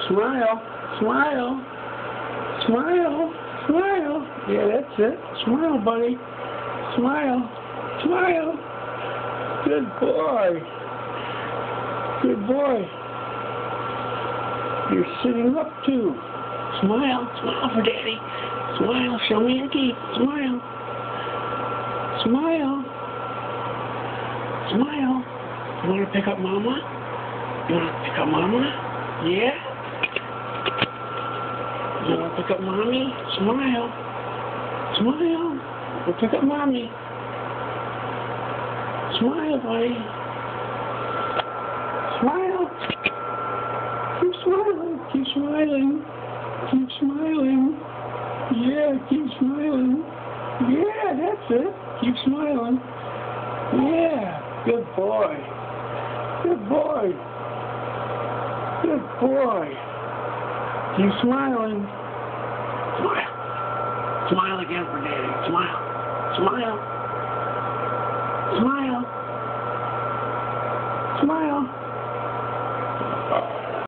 Smile. Smile. Smile. Smile. Yeah, that's it. Smile, buddy. Smile. Smile. Good boy. Good boy. You're sitting up too. Smile. Smile for Daddy. Smile. Show me your teeth. Smile. Smile. Smile. You want to pick up Mama? You want to pick up Mama? Yeah? You want to pick up Mommy? Smile. Smile. We'll pick up Mommy. Smile, buddy. Smile. Keep smiling. Keep smiling. Keep smiling. Yeah, keep smiling. Yeah, that's it. Keep smiling. Yeah. Good boy. Good boy. Good boy. Keep smiling. Smile. Smile again for Daddy. Smile. Smile. Smile. Smile.